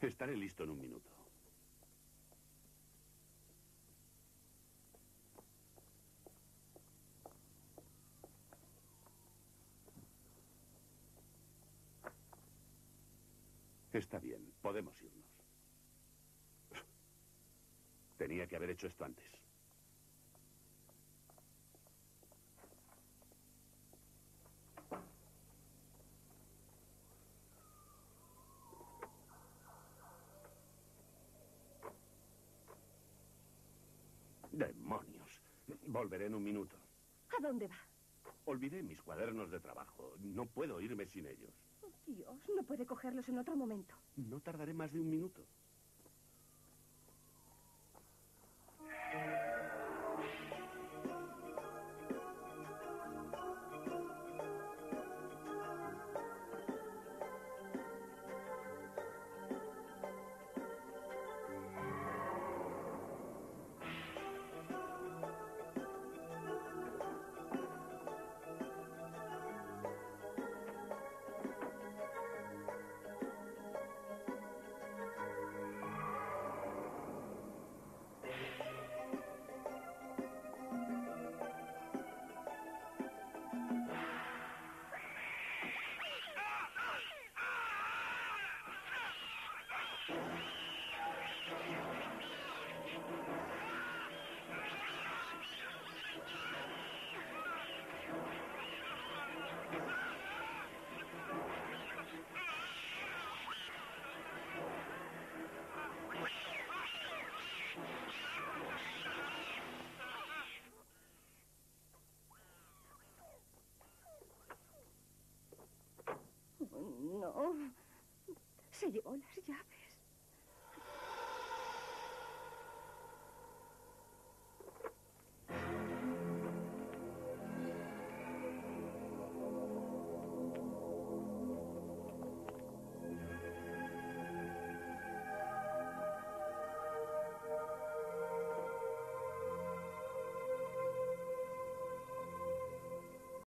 Estaré listo en un minuto. Está bien, podemos irnos. Tenía que haber hecho esto antes. ¡Demonios! Volveré en un minuto. ¿A dónde va? Olvidé mis cuadernos de trabajo. No puedo irme sin ellos. Oh, Dios, no puede cogerlos en otro momento. No tardaré más de un minuto. No. Se llevó las llaves.